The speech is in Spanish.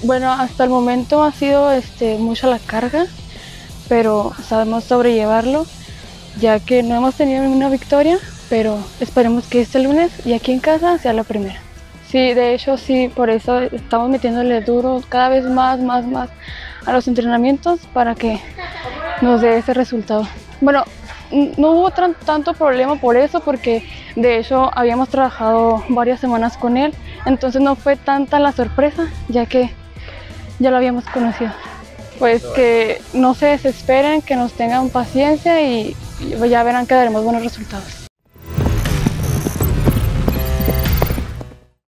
Bueno, hasta el momento ha sido mucha la carga, pero sabemos sobrellevarlo, ya que no hemos tenido ninguna victoria, pero esperemos que este lunes y aquí en casa sea la primera. Sí, de hecho sí, por eso estamos metiéndole duro cada vez más a los entrenamientos para que nos dé ese resultado. Bueno, no hubo tanto problema por eso, porque de hecho habíamos trabajado varias semanas con él, entonces no fue tanta la sorpresa, ya que ya lo habíamos conocido. Pues que no se desesperen, que nos tengan paciencia y ya verán que daremos buenos resultados.